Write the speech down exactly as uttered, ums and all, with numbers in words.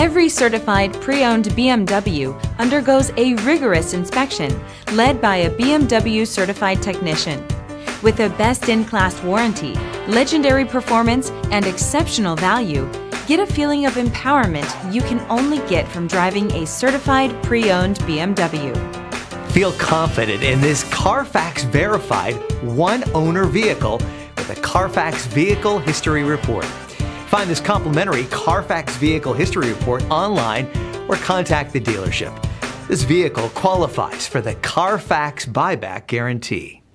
Every certified pre-owned B M W undergoes a rigorous inspection led by a B M W certified technician. With a best-in-class warranty, legendary performance, and exceptional value, get a feeling of empowerment you can only get from driving a certified pre-owned B M W. Feel confident in this Carfax verified one-owner vehicle with a Carfax Vehicle History Report. Find this complimentary Carfax Vehicle History Report online or contact the dealership. This vehicle qualifies for the Carfax Buyback Guarantee.